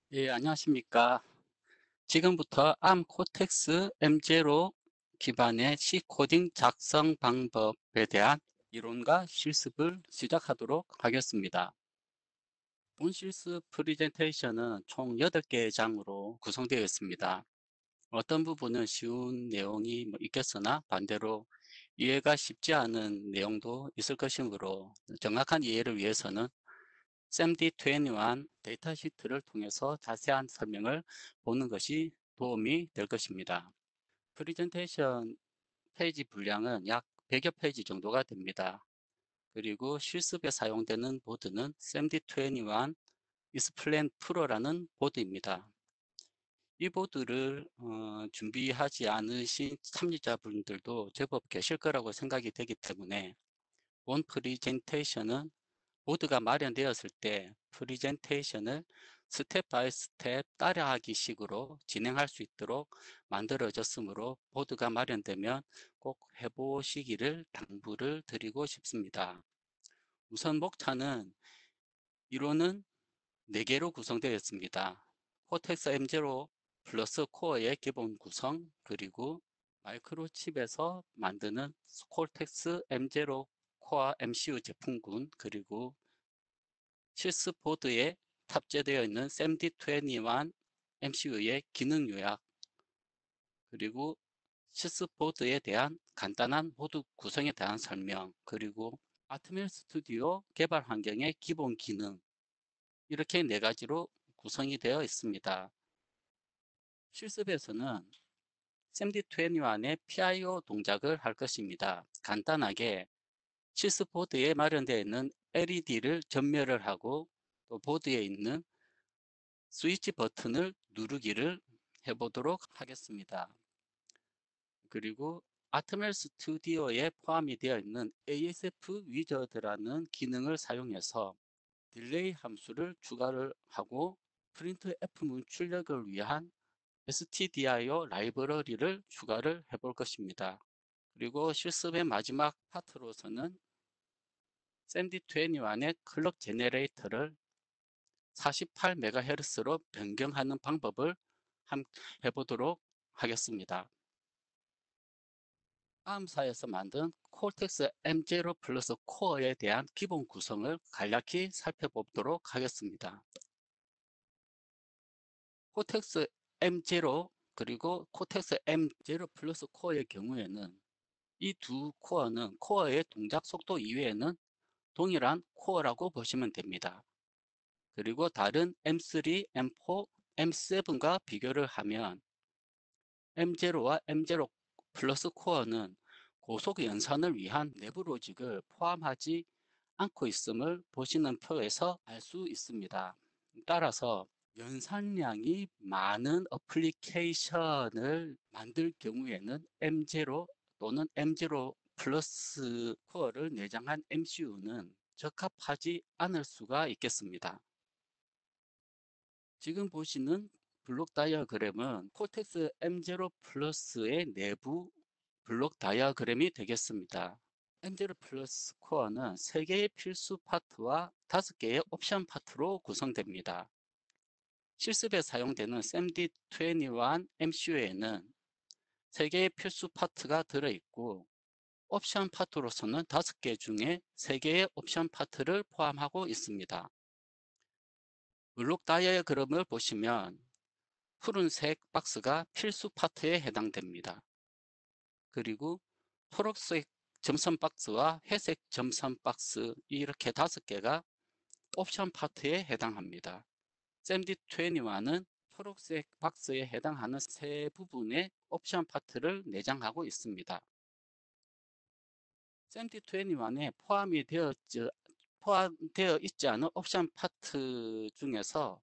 예, 안녕하십니까. 지금부터 ARM 코텍스 M0 기반의 C 코딩 작성 방법에 대한 이론과 실습을 시작하도록 하겠습니다. 본 실습 프레젠테이션은 총 8개의 장으로 구성되어 있습니다. 어떤 부분은 쉬운 내용이 있겠으나 반대로 이해가 쉽지 않은 내용도 있을 것이므로 정확한 이해를 위해서는 SAMD21 데이터시트를 통해서 자세한 설명을 보는 것이 도움이 될 것입니다. 프레젠테이션 페이지 분량은 약 100여 페이지 정도가 됩니다. 그리고 실습에 사용되는 보드는 SAMD21 Explain Pro라는 보드입니다. 이 보드를 준비하지 않으신 참여자분들도 제법 계실 거라고 생각이 되기 때문에 본 프레젠테이션은 보드가 마련되었을 때 프레젠테이션을 스텝 바이 스텝 따라하기 식으로 진행할 수 있도록 만들어졌으므로 보드가 마련되면 꼭 해보시기를 당부를 드리고 싶습니다. 우선 목차는 이론은 4개로 구성되어 있습니다. 코텍스 M0 플러스 코어의 기본 구성, 그리고 마이크로칩에서 만드는 코텍스 M0 코어 MCU 제품군, 그리고 실습보드에 탑재되어 있는 SAMD21 MCU의 기능 요약, 그리고 실습보드에 대한 간단한 보드 구성에 대한 설명, 그리고 아트밀 스튜디오 개발 환경의 기본 기능, 이렇게 4가지로 구성이 되어 있습니다. 실습에서는 SAMD21의 PIO 동작을 할 것입니다. 간단하게 실습보드에 마련되어 있는 LED를 전멸을 하고 또 보드에 있는 스위치 버튼을 누르기를 해보도록 하겠습니다. 그리고 아트멜 스튜디오에 포함이 되어 있는 ASF 위저드라는 기능을 사용해서 딜레이 함수를 추가를 하고 프린트F 출력을 위한 stdio 라이브러리를 추가를 해볼 것입니다. 그리고 실습의 마지막 파트로서는 SAMD21의 클럭 제네레이터를 48MHz로 변경하는 방법을 해보도록 하겠습니다. ARM사에서 만든 코텍스 M0 플러스 코어에 대한 기본 구성을 간략히 살펴보도록 하겠습니다. 코텍스 M0 그리고 코텍스 M0 플러스 코어의 경우에는 이 두 코어는 코어의 동작 속도 이외에는 동일한 코어라고 보시면 됩니다. 그리고 다른 M3, M4, M7과 비교를 하면 M0와 M0 플러스 코어는 고속 연산을 위한 내부 로직을 포함하지 않고 있음을 보시는 표에서 알 수 있습니다. 따라서 연산량이 많은 어플리케이션을 만들 경우에는 M0 또는 M0 플러스 코어를 내장한 MCU는 적합하지 않을 수가 있겠습니다. 지금 보시는 블록 다이어그램은 코텍스 M0 플러스의 내부 블록 다이어그램이 되겠습니다. M0 플러스 코어는 3개의 필수 파트와 5개의 옵션 파트로 구성됩니다. 실습에 사용되는 SAMD21 MCU에는 3개의 필수 파트가 들어있고 옵션 파트로서는 5개 중에 3개의 옵션 파트를 포함하고 있습니다. 블록 다이어그램을 보시면 푸른색 박스가 필수 파트에 해당됩니다. 그리고 초록색 점선 박스와 회색 점선 박스 이렇게 5개가 옵션 파트에 해당합니다. SAMD21은 초록색 박스에 해당하는 세 부분의 옵션 파트를 내장하고 있습니다. SAMD21에 포함되어 있지 않은 옵션 파트 중에서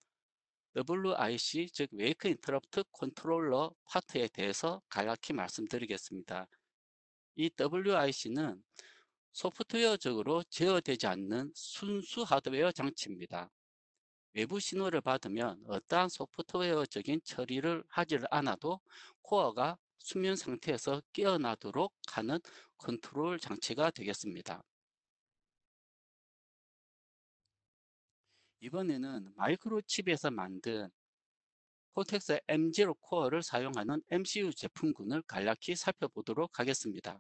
WIC 즉 웨이크 인터럽트 컨트롤러 파트에 대해서 간략히 말씀드리겠습니다. 이 WIC는 소프트웨어적으로 제어되지 않는 순수 하드웨어 장치입니다. 외부 신호를 받으면 어떠한 소프트웨어적인 처리를 하지 않아도 코어가 수면 상태에서 깨어나도록 하는 컨트롤 장치가 되겠습니다. 이번에는 마이크로칩에서 만든 코텍스 M0 코어를 사용하는 MCU 제품군을 간략히 살펴보도록 하겠습니다.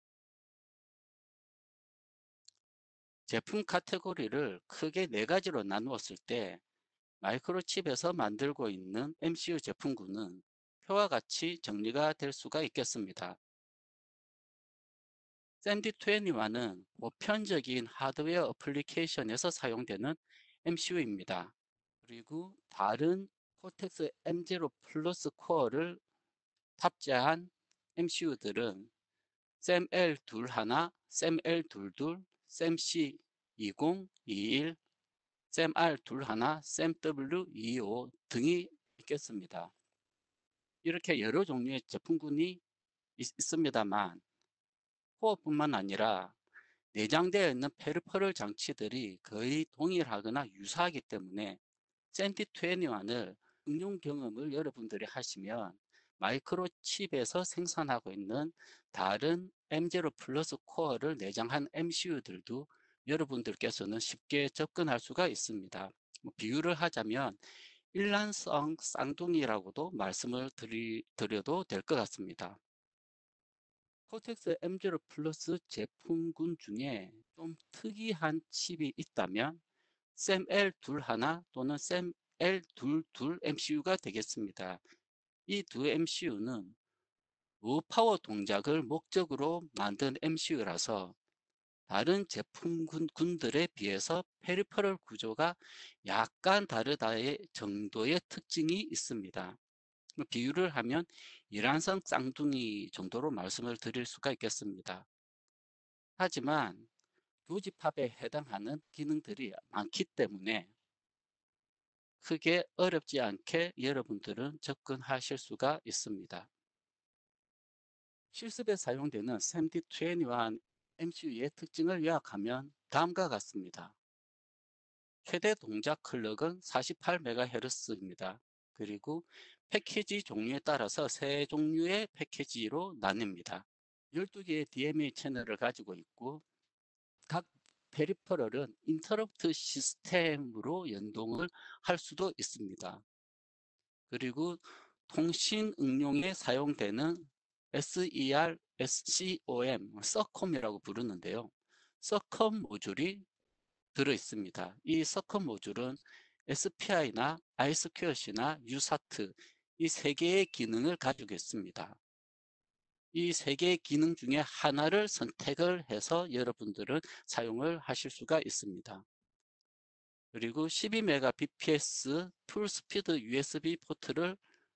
제품 카테고리를 크게 4가지로 나누었을 때 마이크로칩에서 만들고 있는 MCU 제품군은 표와 같이 정리가 될 수가 있겠습니다. SMD21은 보편적인 하드웨어 어플리케이션에서 사용되는 MCU입니다. 그리고 다른 코텍스 M0 플러스 코어를 탑재한 MCU들은 SAM-L21, SAM-L22, SAM-C20, 21, SAM-R21, SAM-W25 등이 있겠습니다. 이렇게 여러 종류의 제품군이 있습니다만 코어뿐만 아니라 내장되어 있는 페리퍼럴 장치들이 거의 동일하거나 유사하기 때문에 SMD21을 응용 경험을 여러분들이 하시면 마이크로칩에서 생산하고 있는 다른 M0 플러스 코어를 내장한 MCU들도 여러분들께서는 쉽게 접근할 수가 있습니다. 비유를 하자면 일란성 쌍둥이라고도 말씀을 드려도 될 것 같습니다. 코텍스 M0 플러스 제품군 중에 좀 특이한 칩이 있다면 SAM-L21 또는 SAM-L22 MCU가 되겠습니다. 이 두 MCU는 로파워 동작을 목적으로 만든 MCU라서 다른 제품군들에 비해서 페리퍼럴 구조가 약간 다르다의 정도의 특징이 있습니다. 비유를 하면 이란성 쌍둥이 정도로 말씀을 드릴 수가 있겠습니다. 하지만 교집합에 해당하는 기능들이 많기 때문에 크게 어렵지 않게 여러분들은 접근하실 수가 있습니다. 실습에 사용되는 SMD21 MCU의 특징을 요약하면 다음과 같습니다. 최대 동작 클럭은 48MHz입니다. 그리고 패키지 종류에 따라서 세 종류의 패키지로 나뉩니다. 12개의 DMA 채널을 가지고 있고 각 페리퍼럴은 인터럽트 시스템으로 연동을 할 수도 있습니다. 그리고 통신 응용에 사용되는 SER, SCOM, 서컴이라고 부르는데요. 서컴 모듈이 들어 있습니다. 이 서컴 모듈은 SPI나 iSQLC나 USART 이 세 개의 기능을 가지고 있습니다. 이 세 개의 기능 중에 하나를 선택을 해서 여러분들은 사용을 하실 수가 있습니다. 그리고 12Mbps 풀스피드 USB 포트를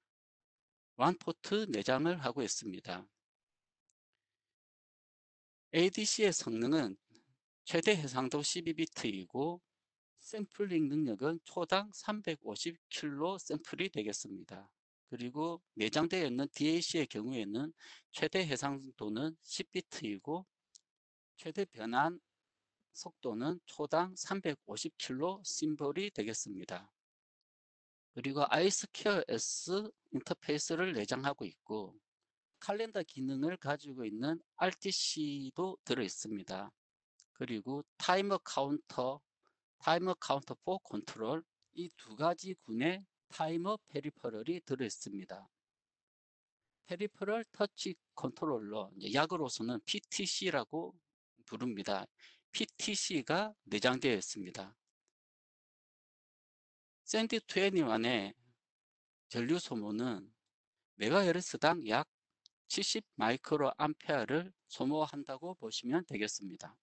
원포트 내장을 하고 있습니다. ADC의 성능은 최대 해상도 12비트이고 샘플링 능력은 초당 350kilo 샘플이 되겠습니다. 그리고 내장되어 있는 DAC의 경우에는 최대 해상도는 10비트이고 최대 변환 속도는 초당 350kilo 심볼이 되겠습니다. 그리고 iSQS 인터페이스를 내장하고 있고 칼렌더 기능을 가지고 있는 RTC도 들어 있습니다. 그리고 타이머 카운터 포 컨트롤 이 두 가지 군의 타이머 페리퍼럴이 들어 있습니다. 페리퍼럴 터치 컨트롤러, 약으로서는 PTC라고 부릅니다. PTC가 내장되어 있습니다. SAMD21의 전류 소모는 메가헤르츠당 약 70 마이크로 암페어를 소모한다고 보시면 되겠습니다.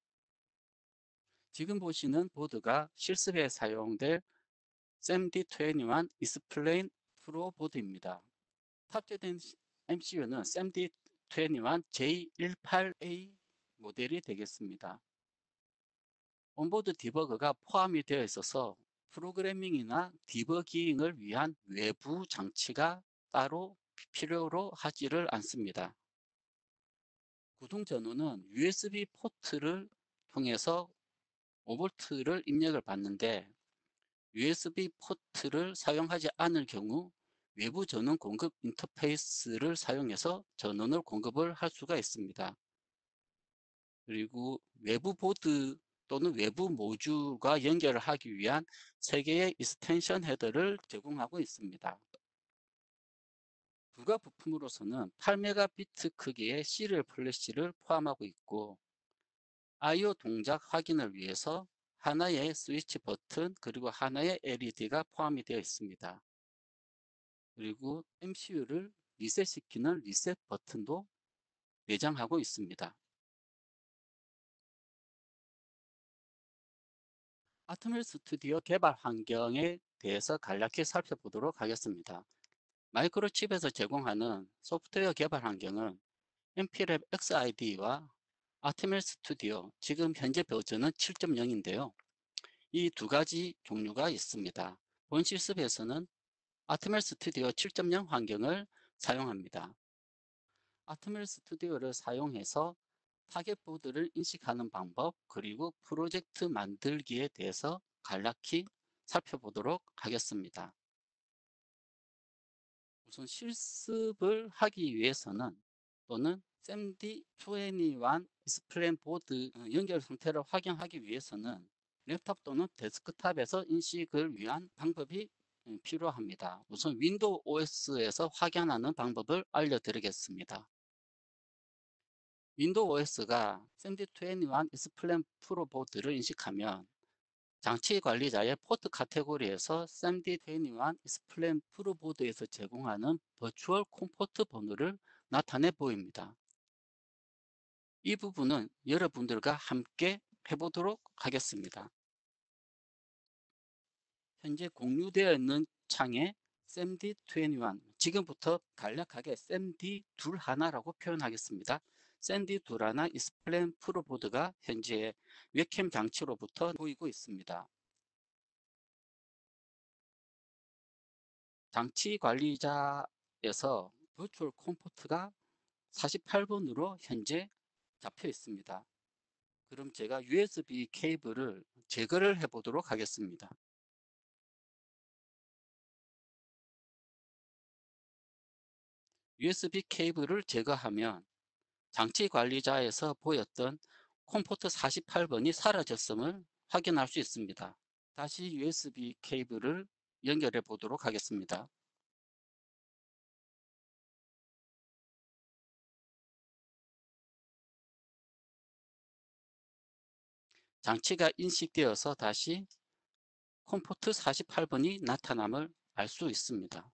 지금 보시는 보드가 실습에 사용될 SAMD21 Explain Pro 보드입니다. 탑재된 MCU는 SAMD21 J18A 모델이 되겠습니다. 온보드 디버거가 포함이 되어 있어서 프로그래밍이나 디버깅을 위한 외부 장치가 따로 필요로 하지를 않습니다. 구동 전원은 USB 포트를 통해서 5V를 입력을 받는데 USB 포트를 사용하지 않을 경우 외부 전원 공급 인터페이스를 사용해서 전원을 공급을 할 수가 있습니다. 그리고 외부 보드도 또는 외부 모듈과 연결을 하기 위한 3개의 익스텐션 헤더를 제공하고 있습니다. 부가 부품으로서는 8메가비트 크기의 시리얼 플래시를 포함하고 있고 I/O 동작 확인을 위해서 하나의 스위치 버튼 그리고 하나의 LED가 포함이 되어 있습니다. 그리고 MCU를 리셋시키는 리셋 버튼도 내장하고 있습니다. 아트멜 스튜디오 개발 환경에 대해서 간략히 살펴보도록 하겠습니다. 마이크로칩에서 제공하는 소프트웨어 개발 환경은 MPLAB XID와 아트멜 스튜디오, 지금 현재 버전은 7.0인데요. 이 두 가지 종류가 있습니다. 본 실습에서는 아트멜 스튜디오 7.0 환경을 사용합니다. 아트멜 스튜디오를 사용해서 타겟 보드를 인식하는 방법 그리고 프로젝트 만들기에 대해서 간략히 살펴보도록 하겠습니다. 우선 실습을 하기 위해서는 또는 SMD21 디스플레이 보드 연결 상태를 확인하기 위해서는 랩탑 또는 데스크탑에서 인식을 위한 방법이 필요합니다. 우선 윈도우 OS에서 확인하는 방법을 알려드리겠습니다. 윈도우 OS가 SMD21 디스플레이 프로 보드를 인식하면 장치 관리자의 포트 카테고리에서 SMD21 디스플레이 프로 보드에서 제공하는 버추얼 콤포트 번호를 나타내 보입니다. 이 부분은 여러분들과 함께 해보도록 하겠습니다. 현재 공유되어 있는 창에 SMD21, 지금부터 간략하게 SMD21라고 표현하겠습니다. SMD21 디스플레이 프로 보드가 현재 웹캠 장치로부터 보이고 있습니다. 장치 관리자에서 버추얼 콤포트가 48번으로 현재 잡혀 있습니다. 그럼 제가 USB 케이블을 제거를 해 보도록 하겠습니다. USB 케이블을 제거하면 장치 관리자에서 보였던 콤포트 48번이 사라졌음을 확인할 수 있습니다. 다시 USB 케이블을 연결해 보도록 하겠습니다. 장치가 인식되어서 다시 콤포트 48번이 나타남을 알 수 있습니다.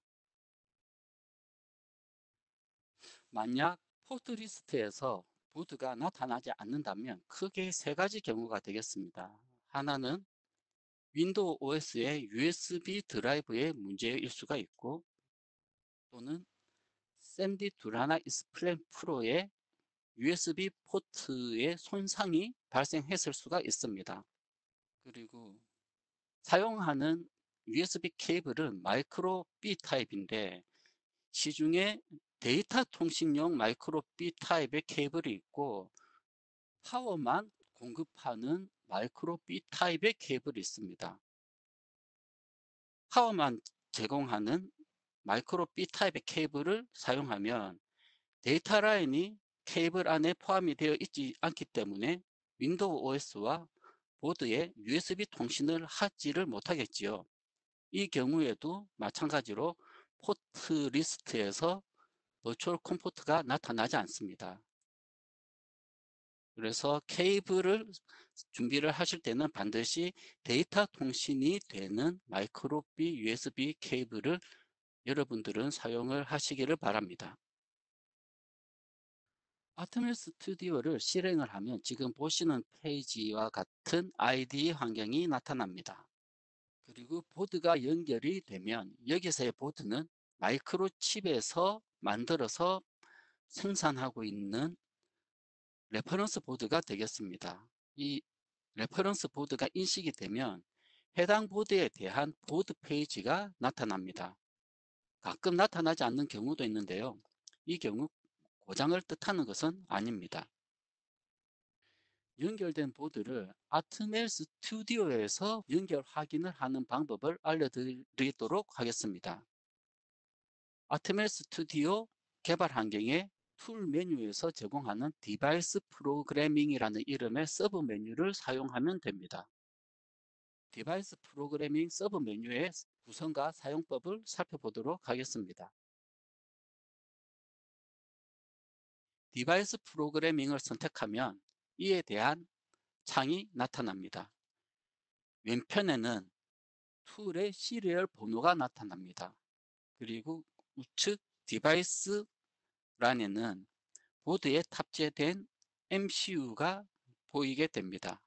만약 포트 리스트에서 보드가 나타나지 않는다면 크게 3가지 경우가 되겠습니다. 하나는 윈도우 OS의 USB 드라이브의 문제일 수가 있고, 또는 SMD21 디스플레이 프로의 USB 포트의 손상이 발생했을 수가 있습니다. 그리고 사용하는 USB 케이블은 마이크로 B 타입인데 시중에 데이터 통신용 마이크로 B 타입의 케이블이 있고 파워만 공급하는 마이크로 B 타입의 케이블이 있습니다. 파워만 제공하는 마이크로 B 타입의 케이블을 사용하면 데이터 라인이 케이블 안에 포함이 되어 있지 않기 때문에 윈도우 OS와 보드에 USB 통신을 하지를 못하겠지요. 이 경우에도 마찬가지로 포트 리스트에서 버추얼 콤포트가 나타나지 않습니다. 그래서 케이블을 준비를 하실 때는 반드시 데이터 통신이 되는 마이크로 B USB 케이블을 여러분들은 사용을 하시기를 바랍니다. 아트멜 스튜디오를 실행을 하면 지금 보시는 페이지와 같은 IDE 환경이 나타납니다. 그리고 보드가 연결이 되면 여기서의 보드는 마이크로칩에서 만들어서 생산하고 있는 레퍼런스 보드가 되겠습니다. 이 레퍼런스 보드가 인식이 되면 해당 보드에 대한 보드 페이지가 나타납니다. 가끔 나타나지 않는 경우도 있는데요. 이 경우 고장을 뜻하는 것은 아닙니다. 연결된 보드를 아트멜 스튜디오에서 연결 확인을 하는 방법을 알려드리도록 하겠습니다. 아트멜 스튜디오 개발 환경에 툴 메뉴에서 제공하는 디바이스 프로그래밍이라는 이름의 서브 메뉴를 사용하면 됩니다. 디바이스 프로그래밍 서브 메뉴의 구성과 사용법을 살펴보도록 하겠습니다. 디바이스 프로그래밍을 선택하면 이에 대한 창이 나타납니다. 왼편에는 툴의 시리얼 번호가 나타납니다. 그리고 우측 디바이스 란에는 보드에 탑재된 MCU가 보이게 됩니다.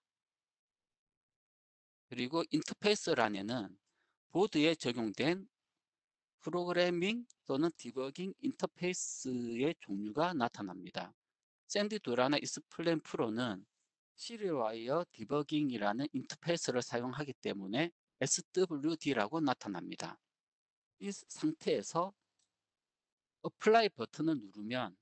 그리고 인터페이스란에는 보드에 적용된 프로그래밍 또는 디버깅 인터페이스의 종류가 나타납니다. 샌디 도라나 익스플레인 프로는 시리얼 와이어 디버깅이라는 인터페이스를 사용하기 때문에 SWD라고 나타납니다. 이 상태에서 어플라이 버튼을 누르면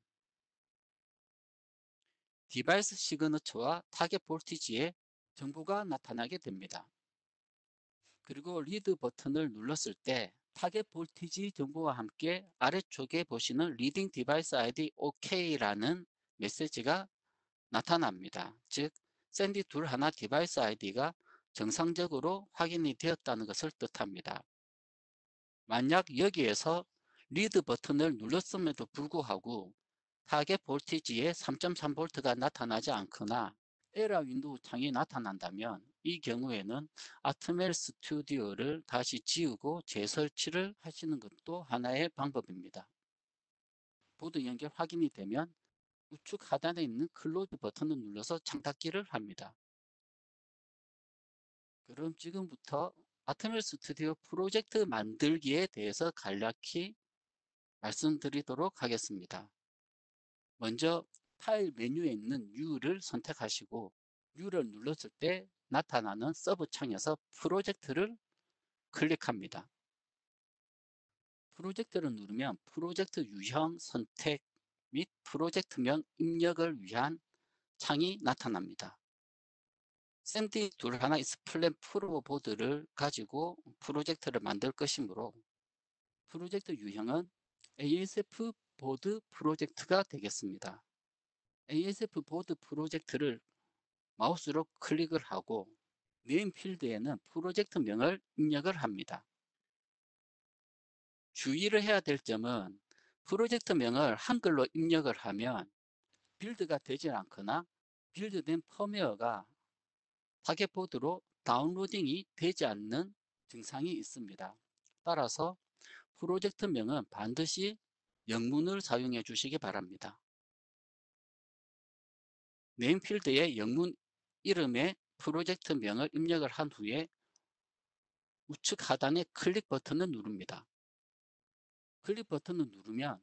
디바이스 시그너처와 타겟 볼티지의 정보가 나타나게 됩니다. 그리고 리드 버튼을 눌렀을 때 타겟 볼티지 정보와 함께 아래쪽에 보시는 리딩 디바이스 아이디 OK라는 메시지가 나타납니다. 즉 샌디 둘 하나 디바이스 아이디가 정상적으로 확인이 되었다는 것을 뜻합니다. 만약 여기에서 리드 버튼을 눌렀음에도 불구하고 타겟 볼티지에 3.3V가 나타나지 않거나 에러 윈도우 창이 나타난다면 이 경우에는 아트멜 스튜디오를 다시 지우고 재설치를 하시는 것도 하나의 방법입니다. 보드 연결 확인이 되면 우측 하단에 있는 클로즈 버튼을 눌러서 창 닫기를 합니다. 그럼 지금부터 아트멜 스튜디오 프로젝트 만들기에 대해서 간략히 말씀드리도록 하겠습니다. 먼저 파일 메뉴에 있는 U를 선택하시고 U를 눌렀을 때 나타나는 서브 창에서 프로젝트를 클릭합니다. 프로젝트를 누르면 프로젝트 유형 선택 및 프로젝트명 입력을 위한 창이 나타납니다. 샌디 둘 하나 익스플레인 프로 보드를 가지고 프로젝트를 만들 것이므로 프로젝트 유형은 ASF 보드 프로젝트가 되겠습니다. ASF 보드 프로젝트를 마우스로 클릭을 하고 네임 필드에는 프로젝트명을 입력을 합니다. 주의를 해야 될 점은 프로젝트명을 한글로 입력을 하면 빌드가 되지 않거나 빌드된 펌웨어가 타겟 보드로 다운로딩이 되지 않는 증상이 있습니다. 따라서 프로젝트명은 반드시 영문을 사용해 주시기 바랍니다. 네임 필드에 영문 이름의 프로젝트명을 입력을 한 후에 우측 하단의 클릭 버튼을 누릅니다. 클릭 버튼을 누르면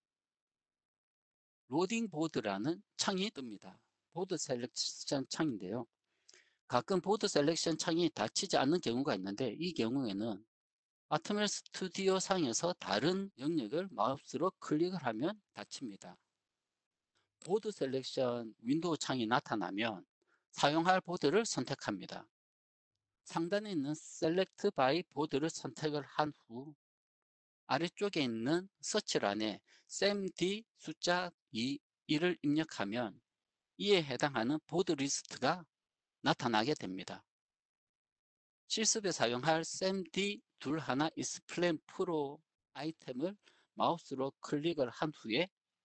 로딩 보드라는 창이 뜹니다. 보드 셀렉션 창인데요. 가끔 보드 셀렉션 창이 닫히지 않는 경우가 있는데 이 경우에는 아트멜 스튜디오 상에서 다른 영역을 마우스로 클릭을 하면 닫힙니다. 보드 셀렉션 윈도우 창이 나타나면 사용할 보드를 선택합니다. 상단에 있는 Select by 보드를 선택을 한 후 아래쪽에 있는 서치란에 SAMD 숫자 2를 입력하면 이에 해당하는 보드 리스트가 나타나게 됩니다. 실습에 사용할 SAMD 둘 하나 익스플레인 프로 아이템을 마우스로 클릭을 한 후에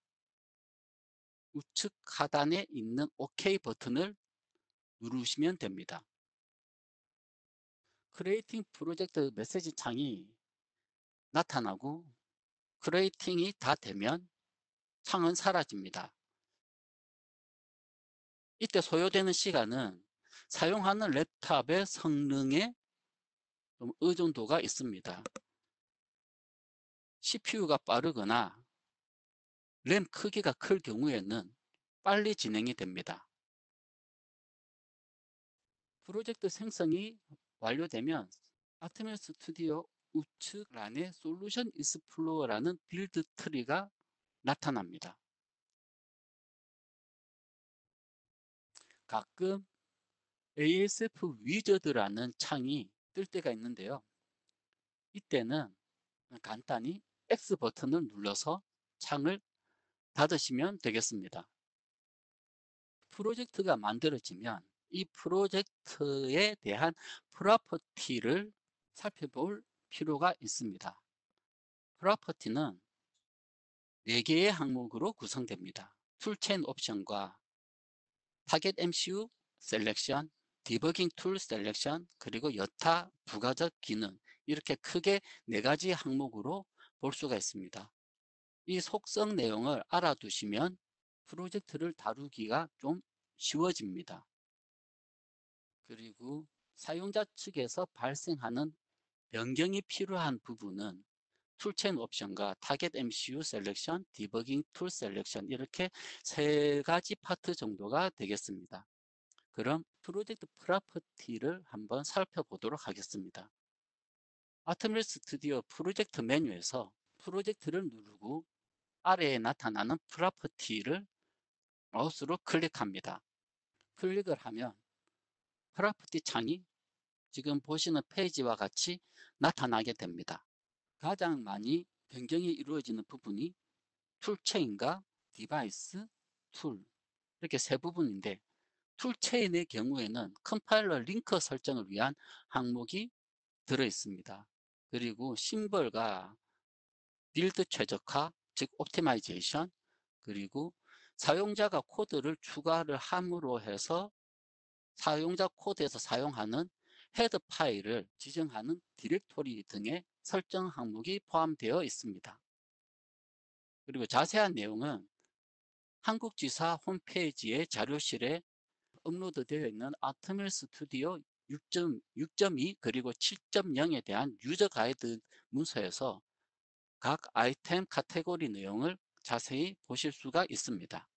우측 하단에 있는 OK 버튼을 누르시면 됩니다. 크리에이팅 프로젝트 메시지 창이 나타나고 크리에이팅이 다 되면 창은 사라집니다. 이때 소요되는 시간은 사용하는 랩탑의 성능에 좀 의존도가 있습니다. CPU가 빠르거나 램 크기가 클 경우에는 빨리 진행이 됩니다. 프로젝트 생성이 완료되면 아트멜 스튜디오 우측 란에 솔루션 익스플로어라는 빌드 트리가 나타납니다. 가끔 ASF 위저드라는 창이 뜰 때가 있는데요. 이때는 간단히 X 버튼을 눌러서 창을 닫으시면 되겠습니다. 프로젝트가 만들어지면 이 프로젝트에 대한 프로퍼티를 살펴볼 필요가 있습니다. 프로퍼티는 4개의 항목으로 구성됩니다. 툴체인 옵션과 타겟 MCU 셀렉션, 디버깅 툴 셀렉션, 그리고 여타 부가적 기능, 이렇게 크게 4가지 항목으로 볼 수가 있습니다. 이 속성 내용을 알아두시면 프로젝트를 다루기가 좀 쉬워집니다. 그리고 사용자 측에서 발생하는 변경이 필요한 부분은 툴체인 옵션과 타겟 MCU 셀렉션, 디버깅 툴 셀렉션, 이렇게 3가지 파트 정도가 되겠습니다. 그럼 프로젝트 프로퍼티를 한번 살펴보도록 하겠습니다. 아트밀 스튜디오 프로젝트 메뉴에서 프로젝트를 누르고 아래에 나타나는 프로퍼티를 마우스로 클릭합니다. 클릭을 하면 프로퍼티 창이 지금 보시는 페이지와 같이 나타나게 됩니다. 가장 많이 변경이 이루어지는 부분이 툴체인과 디바이스, 툴, 이렇게 3부분인데, 툴체인의 경우에는 컴파일러 링크 설정을 위한 항목이 들어 있습니다. 그리고 심벌과 빌드 최적화, 즉 옵티마이제이션, 그리고 사용자가 코드를 추가를 함으로 해서 사용자 코드에서 사용하는 헤드 파일을 지정하는 디렉토리 등의 설정 항목이 포함되어 있습니다. 그리고 자세한 내용은 한국지사 홈페이지의 자료실에 업로드되어 있는 아트밀 스튜디오 6.2 그리고 7.0에 대한 유저 가이드 문서에서 각 아이템 카테고리 내용을 자세히 보실 수가 있습니다.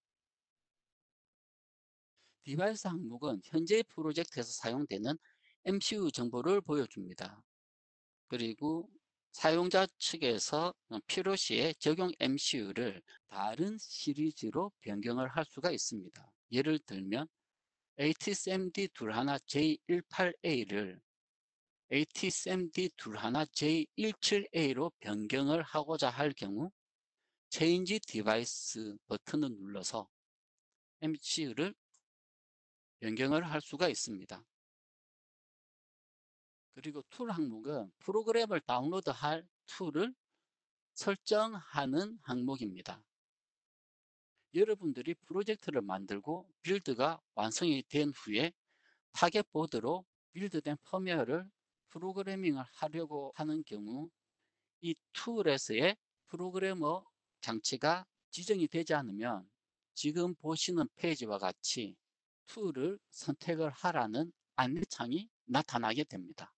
디바이스 항목은 현재 프로젝트에서 사용되는 MCU 정보를 보여줍니다. 그리고 사용자 측에서 필요시에 적용 MCU를 다른 시리즈로 변경을 할 수가 있습니다. 예를 들면 ATSMD 21J18A를 ATSMD 21J17A로 변경을 하고자 할 경우 Change Device 버튼을 눌러서 MCU를 변경을 할 수가 있습니다. 그리고 툴 항목은 프로그램을 다운로드할 툴을 설정하는 항목입니다. 여러분들이 프로젝트를 만들고 빌드가 완성이 된 후에 타겟 보드로 빌드된 펌웨어를 프로그래밍을 하려고 하는 경우 이 툴에서의 프로그래머 장치가 지정이 되지 않으면 지금 보시는 페이지와 같이 툴을 선택을 하라는 안내창이 나타나게 됩니다.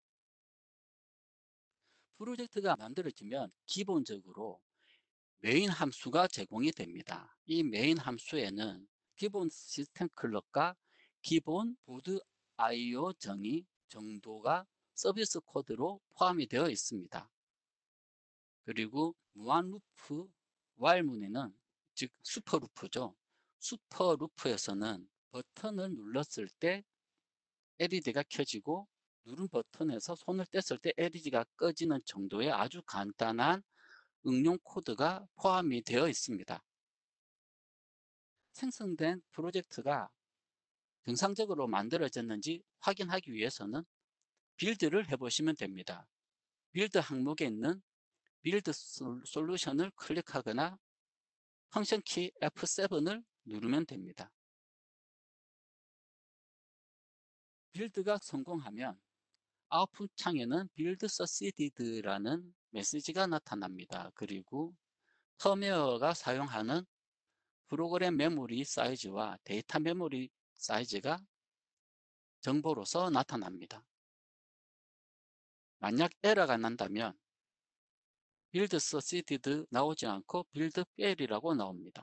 프로젝트가 만들어지면 기본적으로 메인 함수가 제공이 됩니다. 이 메인 함수에는 기본 시스템 클럭과 기본 보드 IO 정의 정도가 서비스 코드로 포함이 되어 있습니다. 그리고 무한 루프 while 문에는, 즉 슈퍼 루프죠. 슈퍼 루프에서는 버튼을 눌렀을 때 LED가 켜지고 누른 버튼에서 손을 뗐을 때 LED가 꺼지는 정도의 아주 간단한 응용 코드가 포함이 되어 있습니다. 생성된 프로젝트가 정상적으로 만들어졌는지 확인하기 위해서는 빌드를 해보시면 됩니다. 빌드 항목에 있는 빌드 솔루션을 클릭하거나 펑션 키 F7을 누르면 됩니다. 빌드가 성공하면 아웃풋 창에는 빌드 서시디드라는 메시지가 나타납니다. 그리고 펌웨어가 사용하는 프로그램 메모리 사이즈와 데이터 메모리 사이즈가 정보로서 나타납니다. 만약 에러가 난다면 빌드 서시디드 나오지 않고 빌드 페일이라고 나옵니다.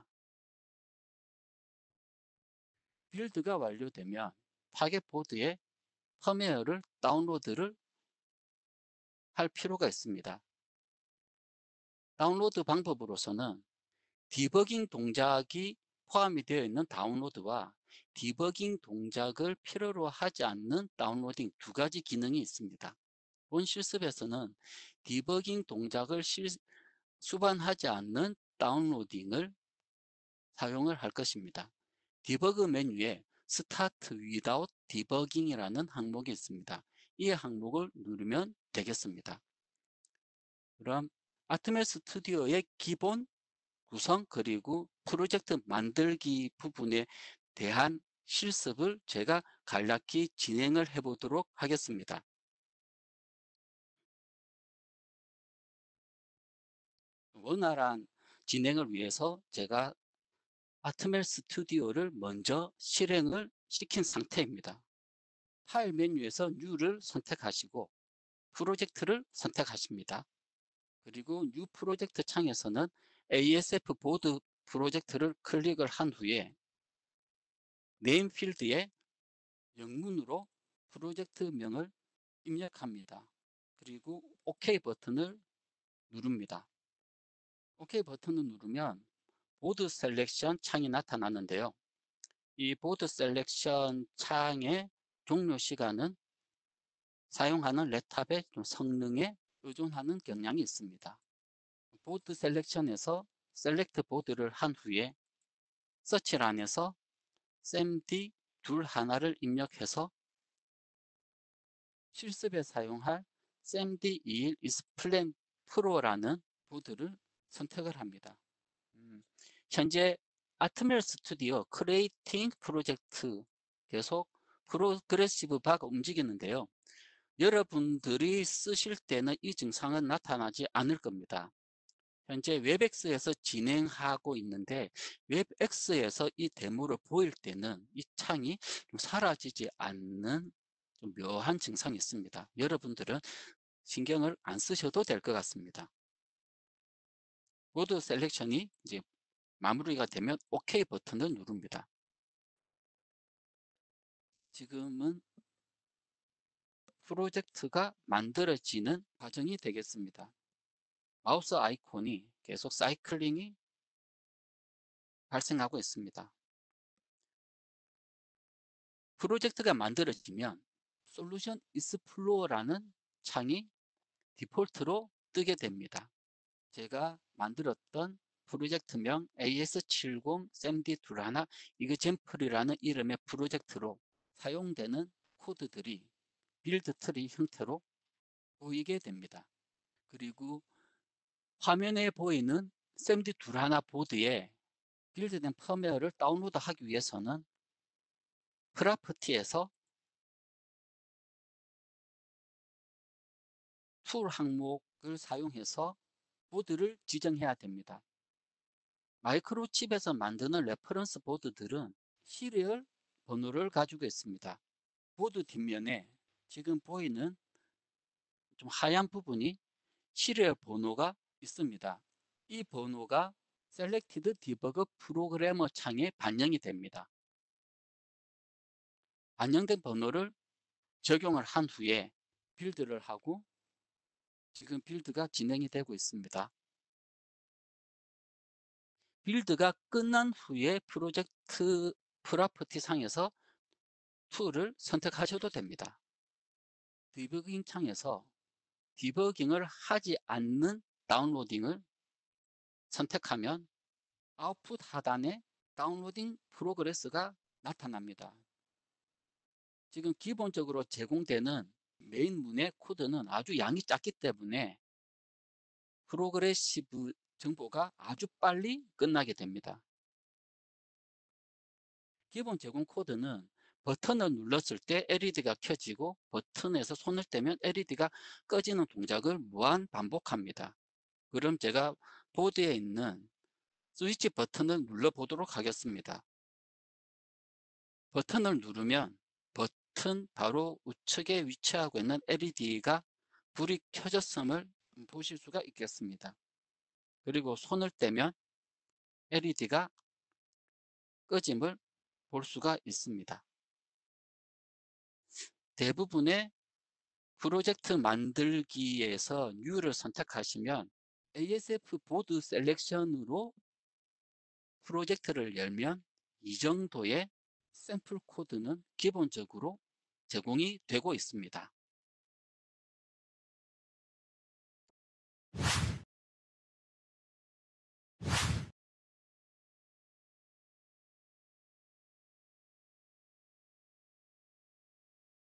빌드가 완료되면 타겟 보드에 펌웨어를 다운로드를 할 필요가 있습니다. 다운로드 방법으로서는 디버깅 동작이 포함이 되어 있는 다운로드와 디버깅 동작을 필요로 하지 않는 다운로딩 2가지 기능이 있습니다. 본 실습에서는 디버깅 동작을 수반하지 않는 다운로딩을 사용을 할 것입니다. 디버그 메뉴에 Start Without Debugging이라는 항목이 있습니다. 이 항목을 누르면 되겠습니다. 그럼 아트메 스튜디오의 기본 구성 그리고 프로젝트 만들기 부분에 대한 실습을 제가 간략히 진행을 해 보도록 하겠습니다. 원활한 진행을 위해서 제가 아트멜 스튜디오를 먼저 실행을 시킨 상태입니다. 파일 메뉴에서 New를 선택하시고 프로젝트를 선택하십니다. 그리고 New 프로젝트 창에서는 ASF 보드 프로젝트를 클릭을 한 후에 네임 필드에 영문으로 프로젝트명을 입력합니다. 그리고 OK 버튼을 누릅니다. OK 버튼을 누르면 보드 셀렉션 창이 나타나는데요. 이 보드 셀렉션 창의 종료 시간은 사용하는 랩탑의 성능에 의존하는 경향이 있습니다. 보드 셀렉션에서 셀렉트 보드를 한 후에 서치란에서 SMD 둘 하나를 입력해서 실습에 사용할 SMD21 이스플랜 프로라는 보드를 선택을 합니다. 현재 아트멜 스튜디오 크리에이팅 프로젝트 계속 프로그레시브 바가 움직이는데요. 여러분들이 쓰실 때는 이 증상은 나타나지 않을 겁니다. 현재 웹엑스에서 진행하고 있는데 웹엑스에서 이 데모를 보일 때는 이 창이 좀 사라지지 않는 좀 묘한 증상이 있습니다. 여러분들은 신경을 안 쓰셔도 될 것 같습니다. 보드 셀렉션이 이제 마무리가 되면 OK 버튼을 누릅니다. 지금은 프로젝트가 만들어지는 과정이 되겠습니다. 마우스 아이콘이 계속 사이클링이 발생하고 있습니다. 프로젝트가 만들어지면 솔루션 익스플로어라는 창이 디폴트로 뜨게 됩니다. 제가 만들었던 프로젝트명 AS70 SMD21 이그젠플이라는 이름의 프로젝트로 사용되는 코드들이 빌드 트리 형태로 보이게 됩니다. 그리고 화면에 보이는 SMD21 보드에 빌드된 펌웨어를 다운로드하기 위해서는 프로퍼티에서 툴 항목을 사용해서 보드를 지정해야 됩니다. 마이크로칩에서 만드는 레퍼런스 보드들은 시리얼 번호를 가지고 있습니다. 보드 뒷면에 지금 보이는 좀 하얀 부분이 시리얼 번호가 있습니다. 이 번호가 Selected Debug Programmer 창에 반영이 됩니다. 반영된 번호를 적용을 한 후에 빌드를 하고 지금 빌드가 진행이 되고 있습니다. 빌드가 끝난 후에 프로젝트 프로퍼티 상에서 툴을 선택하셔도 됩니다. 디버깅 창에서 디버깅을 하지 않는 다운로딩을 선택하면 아웃풋 하단에 다운로딩 프로그레스가 나타납니다. 지금 기본적으로 제공되는 메인 문의 코드는 아주 양이 작기 때문에 프로그레시브 정보가 아주 빨리 끝나게 됩니다. 기본 제공 코드는 버튼을 눌렀을 때 LED가 켜지고 버튼에서 손을 떼면 LED가 꺼지는 동작을 무한 반복합니다. 그럼 제가 보드에 있는 스위치 버튼을 눌러 보도록 하겠습니다. 버튼을 누르면 버튼 바로 우측에 위치하고 있는 LED가 불이 켜졌음을 보실 수가 있겠습니다. 그리고 손을 떼면 LED가 꺼짐을 볼 수가 있습니다. 대부분의 프로젝트 만들기에서 New를 선택하시면 ASF 보드 셀렉션으로 프로젝트를 열면 이 정도의 샘플 코드는 기본적으로 제공이 되고 있습니다.